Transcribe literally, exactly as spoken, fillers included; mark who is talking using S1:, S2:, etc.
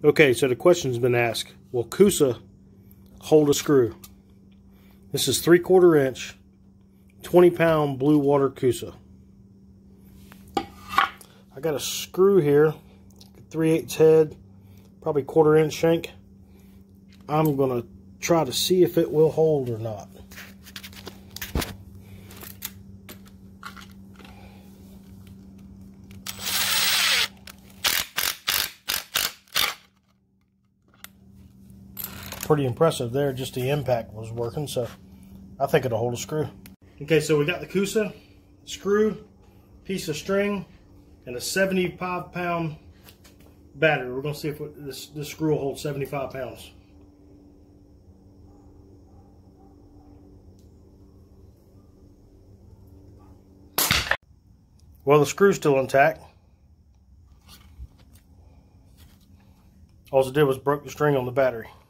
S1: Okay, so the question's been asked, will Coosa hold a screw? This is three quarter inch, twenty pound Bluewater Coosa. I got a screw here, three eighths head, probably quarter inch shank. I'm gonna try to see if it will hold or not. Pretty impressive there, just the impact was working, so I think it'll hold a screw. Okay, so we got the Coosa, screw, piece of string, and a seventy-five pound battery. We're gonna see if this, this screw will hold seventy-five pounds. Well, the screw's still intact. All it did was broke the string on the battery.